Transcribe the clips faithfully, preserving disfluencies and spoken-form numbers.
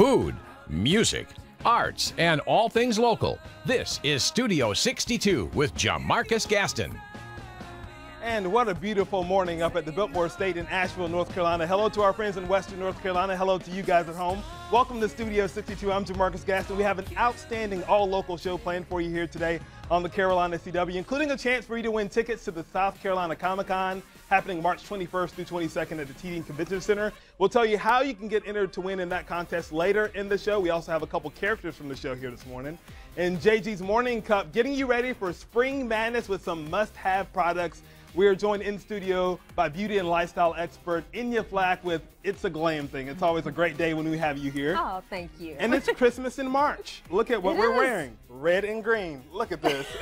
food, music, arts, and all things local. This is Studio sixty-two with Jamarcus Gaston. And what a beautiful morning up at the Biltmore Estate in Asheville, North Carolina. Hello to our friends in Western North Carolina. Hello to you guys at home. Welcome to Studio sixty-two. I'm Jamarcus Gaston. We have an outstanding all-local show planned for you here today on the Carolina C W, including a chance for you to win tickets to the South Carolina Comic-Con happening March twenty-first through twenty-second at the T D Convention Center. We'll tell you how you can get entered to win in that contest later in the show. We also have a couple characters from the show here this morning. In J G's Morning Cup, getting you ready for spring madness with some must-have products. We are joined in studio by beauty and lifestyle expert Enya Flack with It's a Glam Thing. It's always a great day when we have you here. Oh, thank you. And it's Christmas in March. Look at what It we're is. wearing. Red and green. Look at this.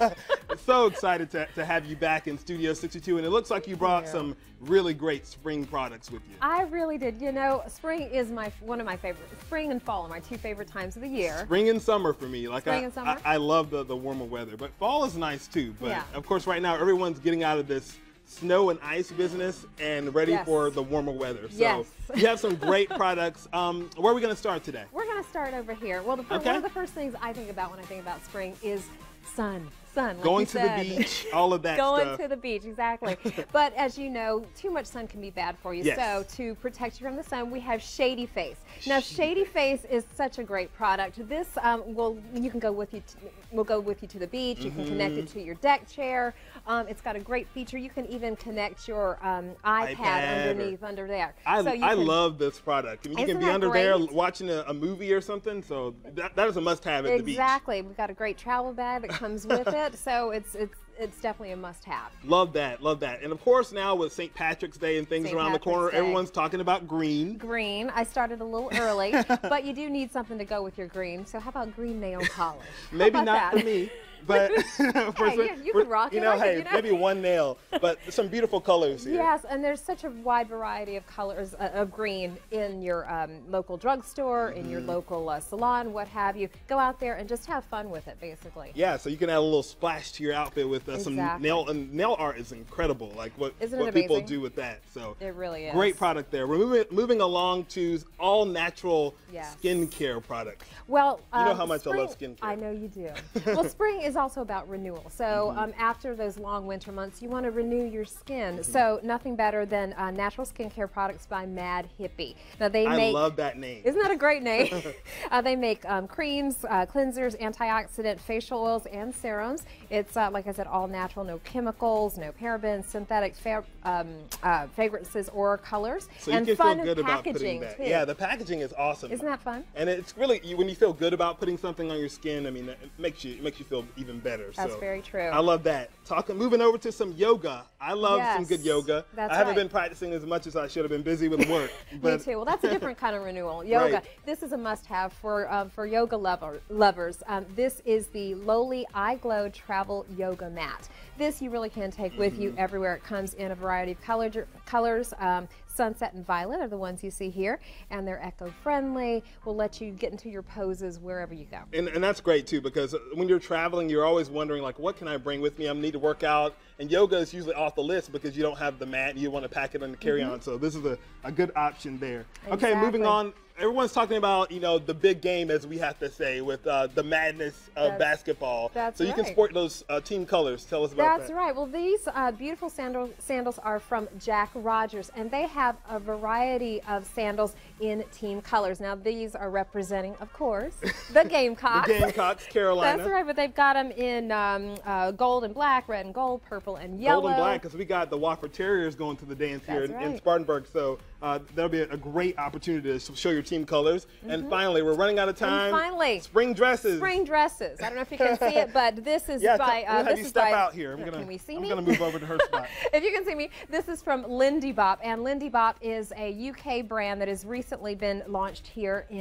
So excited to, to have you back in Studio sixty-two. And it looks like you brought you. some really great spring products with you. I really did. You know, spring is my one of my favorite. Spring and fall are my two favorite times of the year. Spring and summer for me. Like Spring I, and summer? I, I love the, the warmer weather. But fall is nice too. But Yeah. of course right now everyone's getting out of this snow and ice business and ready Yes. for the warmer weather. So Yes. you have some great products. Um, where are we going to start today? We're going to start over here. Well, the fir- Okay. one of the first things I think about when I think about spring is sun. Sun, like Going you to said. the beach, all of that Going stuff. to the beach, exactly. But as you know, too much sun can be bad for you. Yes. So to protect you from the sun, we have Shady Face. Now, Shady Face is such a great product. This um, will you can go with you. To, will go with you to the beach. You can connect it to your deck chair. Um, it's got a great feature. You can even connect your um, iPad, iPad or- underneath under there. I, so you I can, love this product. I mean, you Isn't can be that under there great? watching a, a movie or something. So that, that is a must-have at the beach. Exactly. We've got a great travel bag that comes with it. So it's it's it's definitely a must-have. Love that, love that. And of course now with Saint Patrick's Day and things Saint around Patrick's the corner, Day. everyone's talking about green. Green. I started a little early, but you do need something to go with your green. So how about green nail polish? How Maybe about not that? for me, but for Hey, some- you- you for- can rock you it know, like it, hey, you know? maybe one nail, but some beautiful colors here. Yes, and there's such a wide variety of colors uh, of green in your um, local drugstore, in Mm-hmm. your local uh, salon, what have you. Go out there and just have fun with it, basically. Yeah, so you can add a little splash to your outfit with uh, some Exactly. nail and nail art is incredible. Like what Isn't it what people amazing? do with that. So It really is. great product there. We're moving moving along to all natural Yes. skincare products. Well, You know um, how much I spring, love skincare. I know you do. Well, spring is also about renewal. So Mm-hmm. um, after those long winter months, you want to renew your skin. Mm-hmm. So nothing better than uh, natural skincare products by Mad Hippie. Now they I make. love that name. Isn't that a great name? uh, they make um, creams, uh, cleansers, antioxidant facial oils, and serums. It's, uh, like I said, all natural, no chemicals, no parabens, synthetic fa um, uh, fragrances, or colors. So you and can fun feel good about putting packaging, that. too. Yeah, the packaging is awesome. Isn't that fun? And it's really you, when you feel good about putting something on your skin. I mean, it makes you it makes you feel even better. That's so very true. I love that. Talking, moving over to some yoga. I love some good Yes, yoga. that's I haven't right. been practicing as much as I should have been busy with work. But Me too. Well, that's a different kind of renewal. Yoga. Right. This is a must-have for um, for yoga lover, lovers. Um, this is the Lowly Eye Glow Travel Yoga Mat. This you really can take with you everywhere. It comes in a variety of color, colors. Um, Sunset and violet are the ones you see here, and they're eco-friendly. Will let you get into your poses wherever you go. And, and that's great too, because when you're traveling, you're always wondering like, what can I bring with me? I need to work out, and yoga is usually off the list because you don't have the mat. You want to pack it on the carry-on, so this is a, a good option there. Okay, moving Exactly. on. Everyone's talking about, you know, the big game, as we have to say, with uh, the madness of That's- basketball. that's so you can right. sport those uh, team colors. Tell us about That's that. right. Well, these uh, beautiful sandal, sandals are from Jack Rogers, and they have a variety of sandals in team colors. Now, these are representing, of course, the Gamecocks. The Gamecocks, Carolina. That's right, but they've got them in um, uh, gold and black, red and gold, purple and yellow. Gold and black, because we got the Wofford Terriers going to the dance here That's in, in right. Spartanburg. So uh, that'll be a, a great opportunity to sh- show your team colors. And finally, we're running out of time. finally, spring dresses. Spring dresses. I don't know if you can see it, but this is Yeah, by. I'm gonna Uh, have this you is step by, out here. I'm Can gonna, we see I'm me? gonna move over to her spot. If you can see me, this is from Lindy Bop, and Lindy Bop is a U K brand that has recently been launched here in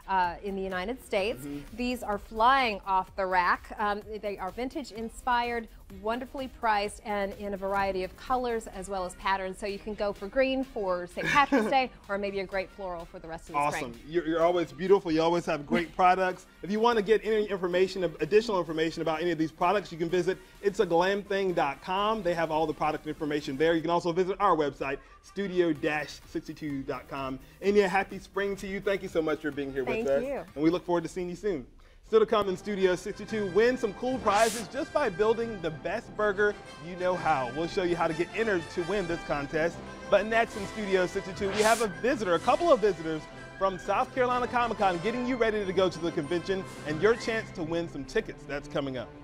uh, in the United States. Mm-hmm. These are flying off the rack. Um, they are vintage inspired, wonderfully priced, and in a variety of colors as well as patterns. So you can go for green for Saint Patrick's Day, or maybe a great floral for the rest of the awesome. spring. You're, you're always beautiful. You always have great products. If you want to get any information, additional information about any of these products, you can visit it's a glam thing dot com. They have all the product information there. You can also visit our website, studio sixty-two dot com. Enya, happy spring to you. Thank you so much for being here Thank with us. you. And we look forward to seeing you soon. Still to come in Studio sixty-two, win some cool prizes just by building the best burger you know how. We'll show you how to get entered to win this contest. But next in Studio sixty-two, we have a visitor, a couple of visitors from South Carolina Comic Con getting you ready to go to the convention and your chance to win some tickets. That's coming up.